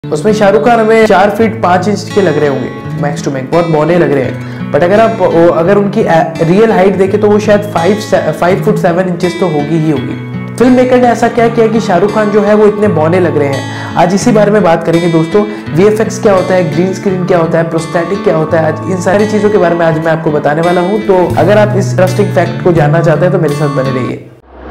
उसमें शाहरुख खान हमें 4 feet 5 inch के लग रहे होंगे मैक्स टू मैक्स, बहुत बौने लग रहे हैं। बट अगर उनकी रियल हाइट देखें तो वो शायद 5 फुट 7 इंचेस तो होगी ही होगी। फिल्म मेकर ने ऐसा क्या किया कि शाहरुख खान जो है वो इतने बौने लग रहे हैं। आज इसी बारे में बात करेंगे दोस्तों। VFX क्या होता है, ग्रीन स्क्रीन क्या होता है, प्रोस्थेटिक क्या होता है, आज इन सारी चीजों के बारे में आज मैं आपको बताने वाला हूँ। तो अगर आप इस इंटरेस्टिंग फैक्ट को जानना चाहते हैं तो मेरे साथ बने रहिए।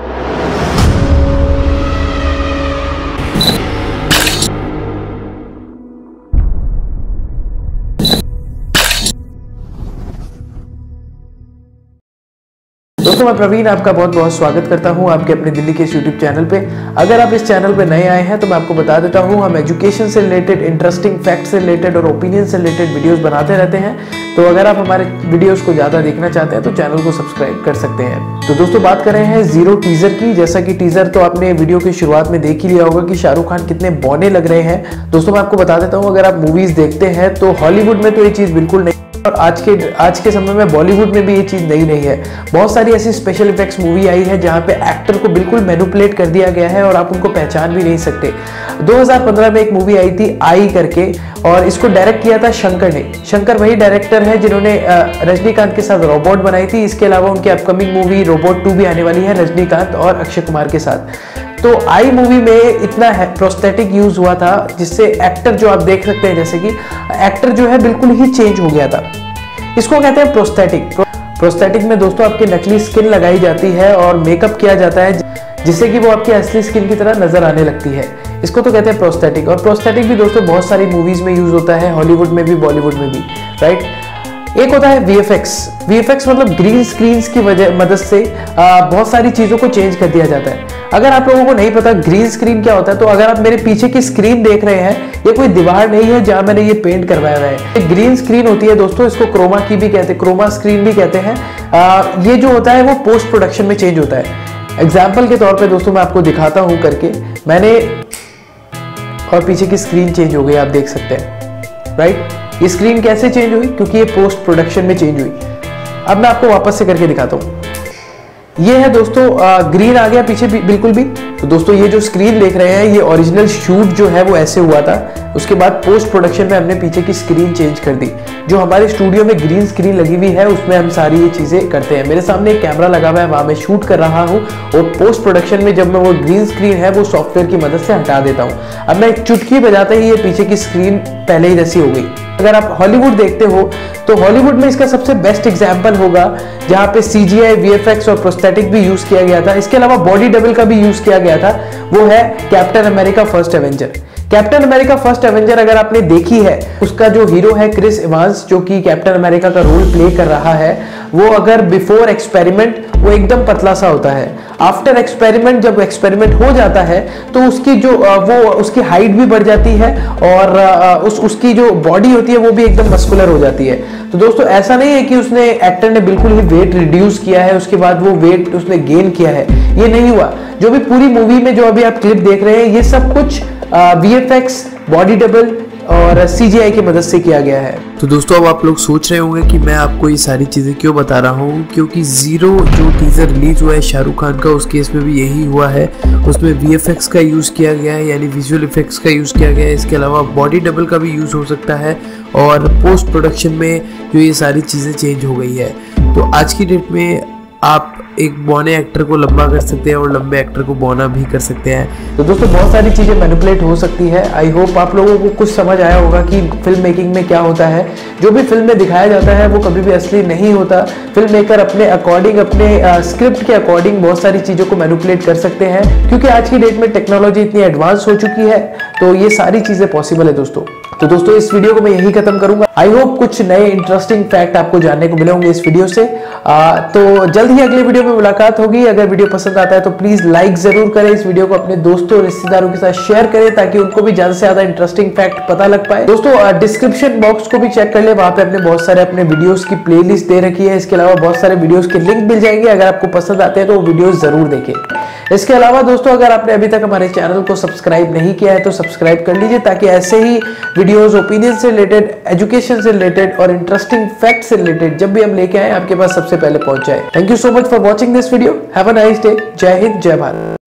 दोस्तों मैं प्रवीण आपका बहुत बहुत स्वागत करता हूं आपके अपने दिल्ली के यूट्यूब चैनल पे। अगर आप इस चैनल पे नए आए हैं तो मैं आपको बता देता हूं, हम एजुकेशन से रिलेटेड, इंटरेस्टिंग फैक्ट से रिलेटेड और ओपिनियन से रिलेटेड वीडियोस बनाते रहते हैं। तो अगर आप हमारे वीडियोस को ज़्यादा देखना चाहते हैं तो चैनल को सब्सक्राइब कर सकते हैं। तो दोस्तों बात कर रहे हैं जीरो टीजर की। जैसा कि टीजर तो आपने वीडियो की शुरुआत में देख ही लिया होगा कि शाहरुख खान कितने बौने लग रहे हैं। दोस्तों मैं आपको बता देता हूँ, अगर आप मूवीज देखते हैं तो हॉलीवुड में तो ये चीज़ बिल्कुल नहीं, और आज के समय में बॉलीवुड में भी ये चीज़ नई नहीं है। बहुत सारी ऐसी स्पेशल इफेक्ट्स मूवी आई है जहाँ पे एक्टर को बिल्कुल मैनिपुलेट कर दिया गया है और आप उनको पहचान भी नहीं सकते। 2015 में एक मूवी आई थी आई करके, और इसको डायरेक्ट किया था शंकर ने। शंकर वही डायरेक्टर है जिन्होंने रजनीकांत के साथ रोबोट बनाई थी। इसके अलावा उनकी अपकमिंग मूवी रोबोट 2 भी आने वाली है रजनीकांत और अक्षय कुमार के साथ। तो आई मूवी में इतना प्रोस्थेटिक यूज हुआ था जिससे एक्टर जो आप देख सकते हैं, जैसे कि एक्टर जो है बिल्कुल ही चेंज हो गया था। इसको कहते हैं प्रोस्थेटिक। प्रोस्थेटिक में दोस्तों आपकी नकली स्किन लगाई जाती है और मेकअप किया जाता है जिससे कि वो आपकी असली स्किन की तरह नजर आने लगती है। इसको तो कहते हैं प्रोस्थेटिक। और प्रोस्थेटिक भी दोस्तों बहुत सारी मूवीज में यूज होता है, हॉलीवुड में भी, बॉलीवुड में भी, राइट। एक होता है VFX मतलब ग्रीन स्क्रीन की मदद से बहुत सारी चीज़ों को चेंज कर दिया जाता है। अगर आप लोगों को नहीं पता ग्रीन स्क्रीन क्या होता है, तो अगर आप मेरे पीछे की स्क्रीन देख रहे हैं, ये कोई दीवार नहीं है जहां मैंने ये पेंट करवाया हुआ है। ग्रीन स्क्रीन होती है दोस्तों, इसको क्रोमा की भी कहते हैं, क्रोमा स्क्रीन भी कहते हैं। ये जो होता है वो पोस्ट प्रोडक्शन में चेंज होता है। एग्जाम्पल के तौर पर दोस्तों मैं आपको दिखाता हूँ करके, मैंने, और पीछे की स्क्रीन चेंज हो गई, आप देख सकते हैं, राइट। ये स्क्रीन कैसे चेंज हुई? क्योंकि ये पोस्ट प्रोडक्शन में चेंज हुई। अब मैं आपको वापस से करके दिखाता हूँ। ये है दोस्तों ग्रीन आ गया पीछे भी, बिल्कुल भी। तो दोस्तों ये जो स्क्रीन देख रहे हैं, ये ओरिजिनल शूट जो है वो ऐसे हुआ था। उसके बाद पोस्ट प्रोडक्शन में हमने पीछे की स्क्रीन चेंज कर दी। जो हमारे स्टूडियो में ग्रीन स्क्रीन लगी हुई है उसमें हम सारी ये चीजें करते हैं। मेरे सामने एक कैमरा लगा हुआ है, वहां मैं शूट कर रहा हूँ, और पोस्ट प्रोडक्शन में जब मैं वो ग्रीन स्क्रीन है वो सॉफ्टवेयर की मदद से हटा देता हूँ। अब मैं एक चुटकी बजाते ही ये पीछे की स्क्रीन पहले ही जैसी हो गई। अगर आप हॉलीवुड देखते हो तो हॉलीवुड में इसका सबसे बेस्ट एग्जाम्पल होगा जहां पे CGI, VFX और प्रोस्थेटिक भी यूज किया गया था। इसके अलावा बॉडी डबल का भी यूज किया गया था। वो है captain America first avenger. Captain America first avenger अगर आपने देखी है, उसका जो हीरो है क्रिस इवांस, जो कि कैप्टन अमेरिका का रोल प्ले कर रहा है, वो अगर बिफोर एक्सपेरिमेंट वो एकदम पतला सा होता है। आफ्टर एक्सपेरिमेंट जब एक्सपेरिमेंट हो जाता है तो उसकी जो उसकी हाइट भी बढ़ जाती है, और उसकी जो बॉडी होती है वो भी एकदम मस्कुलर हो जाती है। तो दोस्तों ऐसा नहीं है कि उसने, एक्टर ने बिल्कुल ही वेट रिड्यूस किया है उसके बाद वो वेट उसने गेन किया है, ये नहीं हुआ। जो भी पूरी मूवी में जो अभी आप क्लिप देख रहे हैं, ये सब कुछ VFX, बॉडी डबल और CGI की मदद से किया गया है। तो दोस्तों अब आप लोग सोच रहे होंगे कि मैं आपको ये सारी चीज़ें क्यों बता रहा हूँ, क्योंकि जीरो जो टीजर रिलीज हुआ है शाहरुख खान का, उस केस में भी यही हुआ है। उसमें VFX का यूज़ किया गया है, यानी विजुअल इफेक्ट्स का यूज़ किया गया है। इसके अलावा बॉडी डबल का भी यूज़ हो सकता है, और पोस्ट प्रोडक्शन में जो ये सारी चीज़ें चेंज हो गई है। तो आज की डेट में आप एक बौने एक्टर को लंबा कर सकते हैं और लंबे एक्टर को बौना भी कर सकते हैं। तो दोस्तों बहुत सारी चीज़ें मैनिपुलेट हो सकती है। आई होप आप लोगों को कुछ समझ आया होगा कि फिल्म मेकिंग में क्या होता है। जो भी फिल्म में दिखाया जाता है वो कभी भी असली नहीं होता। फिल्म मेकर अपने अकॉर्डिंग, अपने स्क्रिप्ट के अकॉर्डिंग बहुत सारी चीज़ों को मैनिपुलेट कर सकते हैं, क्योंकि आज की डेट में टेक्नोलॉजी इतनी एडवांस हो चुकी है, तो ये सारी चीज़ें पॉसिबल है दोस्तों। तो दोस्तों इस वीडियो को मैं यही खत्म करूंगा। आई होप कुछ नए इंटरेस्टिंग फैक्ट आपको जानने को मिले होंगे इस वीडियो से। तो जल्द ही अगले वीडियो में मुलाकात होगी। अगर वीडियो पसंद आता है तो प्लीज लाइक जरूर करें। इस वीडियो को अपने दोस्तों और रिश्तेदारों के साथ शेयर करें ताकि उनको भी ज्यादा से ज्यादा इंटरेस्टिंग फैक्ट पता लग पाए। दोस्तों डिस्क्रिप्शन बॉक्स को भी चेक कर ले, वहां पे अपने बहुत सारे अपने वीडियोस की प्लेलिस्ट दे रखी है। इसके अलावा बहुत सारे वीडियोस के लिंक मिल जाएंगे। अगर आपको पसंद आते हैं तो वो वीडियोस जरूर देखें। इसके अलावा दोस्तों अगर आपने अभी तक हमारे चैनल को सब्सक्राइब नहीं किया है तो सब्सक्राइब कर लीजिए, ताकि ऐसे ही वीडियोस ओपिनियन से रिलेटेड, एजुकेशन से रिलेटेड और इंटरेस्टिंग फैक्ट से रिलेटेड जब भी हम लेके आए आपके पास सबसे पहले पहुंच जाए। Thank you so much for watching this video. Have a nice day. Jai Hind, जय भारत।